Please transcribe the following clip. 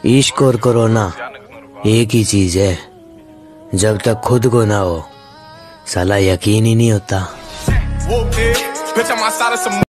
इश्क और कोरोना एक ही चीज है, जब तक खुद को ना हो साला यकीन ही नहीं होता।